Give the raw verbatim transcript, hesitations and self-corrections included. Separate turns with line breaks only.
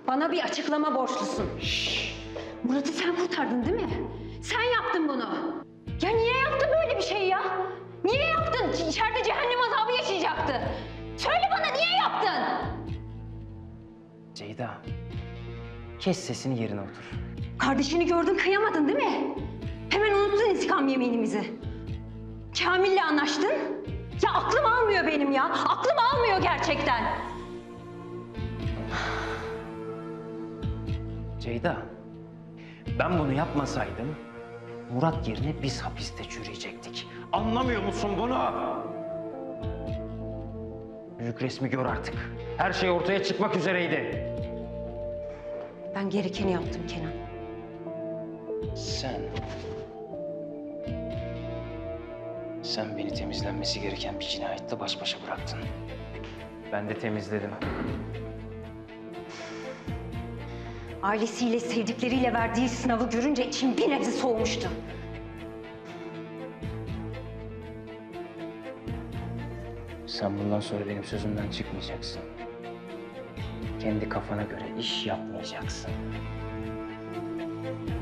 Bana bir açıklama borçlusun. Şşş. Murat'ı sen kurtardın değil mi? Sen yaptın bunu. Ya niye yaptın böyle bir şey ya? Niye yaptın? İçeride cehennem azabı yaşayacaktı. Söyle bana, niye yaptın?
Ceyda, kes sesini, yerine otur.
Kardeşini gördün, kıyamadın değil mi? Hemen unuttun intikam yeminimizi. Kamil'le anlaştın. Ya aklım almıyor benim ya. Aklım almıyor gerçekten.
Ceyda, ben bunu yapmasaydım Murat yerine biz hapiste çürüyecektik. Anlamıyor musun bunu? Büyük resmi gör artık. Her şey ortaya çıkmak üzereydi.
Ben gerekeni yaptım Kenan.
Sen... Sen beni temizlenmesi gereken bir cinayette baş başa bıraktın. Ben de temizledim.
Ailesiyle, sevdikleriyle verdiği sınavı görünce içim bir nebze soğumuştu.
Sen bundan sonra benim sözümden çıkmayacaksın. Kendi kafana göre iş yapmayacaksın.